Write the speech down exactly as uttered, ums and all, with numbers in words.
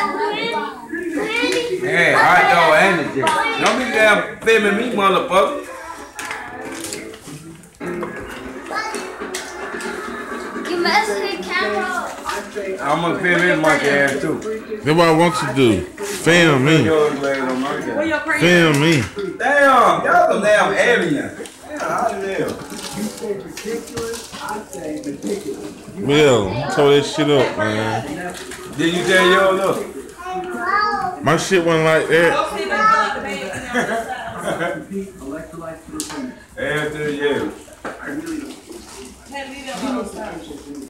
Hey, hot dog energy. Don't be damn filming me, motherfucker. You messing with the camera. I'm gonna film this monkey ass too. That's what I want you to do. Film me. Film me. Damn, y'all some damn aliens. Damn, how the hell? Will, throw that shit up, man. Did you tell yours up? My shit wasn't like that. Hell to the yeah.